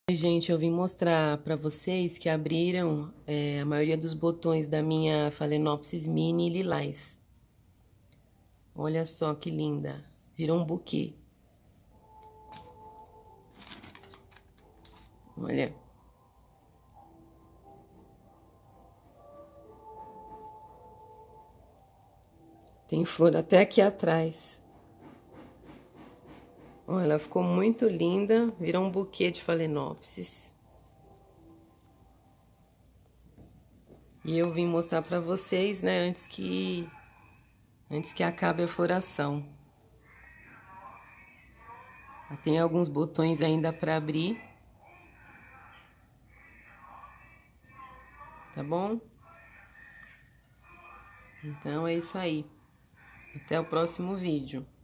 Gente, eu vim mostrar para vocês que abriram a maioria dos botões da minha Phalaenopsis mini lilás. Olha só que linda, virou um buquê. Olha. Tem flor até aqui atrás. Olha, ela ficou muito linda, virou um buquê de Phalaenopsis. E eu vim mostrar para vocês, né, antes que acabe a floração. Tem alguns botões ainda para abrir. Tá bom? Então é isso aí. Até o próximo vídeo.